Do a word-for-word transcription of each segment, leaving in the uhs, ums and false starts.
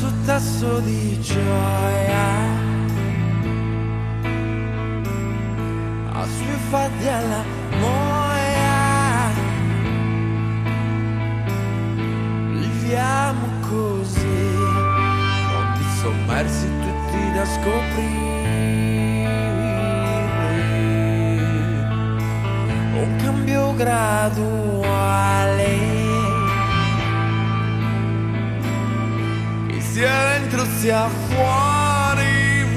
tasso di gioia, a sui fatti alla moia, viviamo così, mondi sommersi tutti da scoprire, un cambio graduale, sia dentro sia fuori,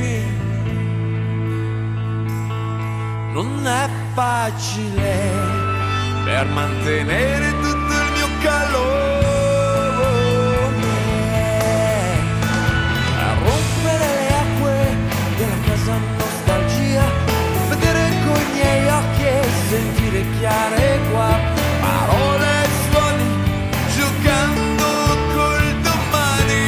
non è facile per mantenere tutto il mio calore, a rompere le acque della casa nostalgia, vedere con i miei occhi e sentire chiare qua parole e suoni, giocando col domani.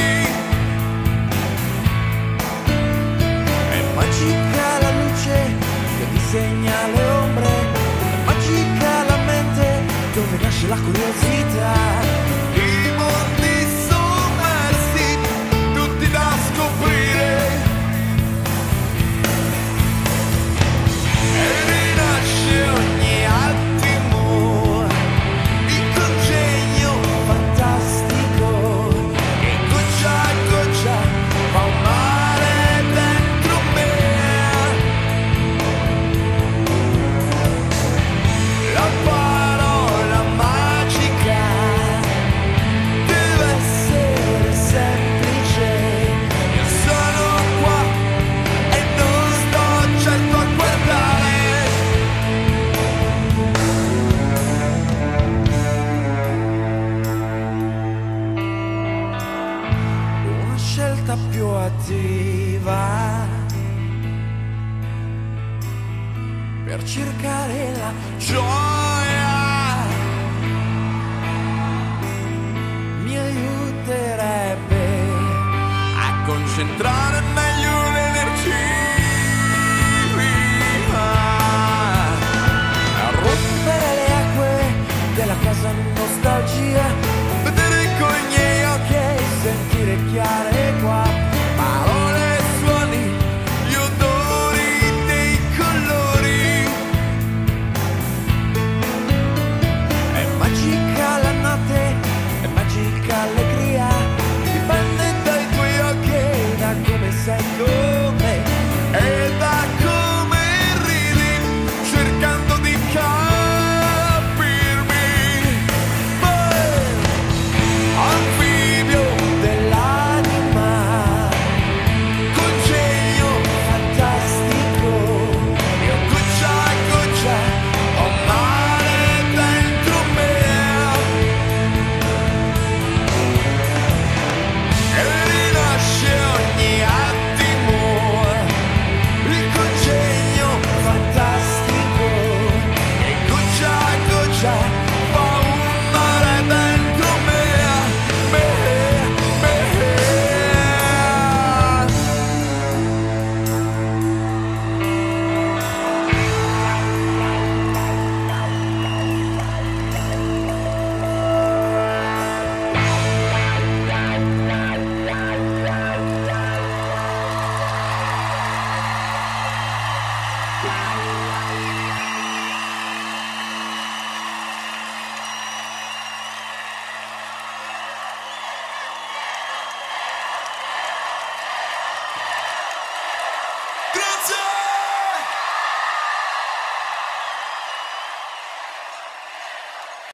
Magica la luce che disegna le ombre, magica la mente dove nasce la curiosità. I mondi sommersi, tutti da scoprire, e rinasce ogni attimo di congegno fantastico, e goccia a goccia fa un mare dentro me. La parola magica deve essere semplice. Io sono qua e non sto certo a guardare. Una scelta più attiva per cercare la gioia mi aiuterebbe a concentrare meglio l'energia, a rompere le acque della casa nostalgia, vedere con i miei occhi e sentire chiare qua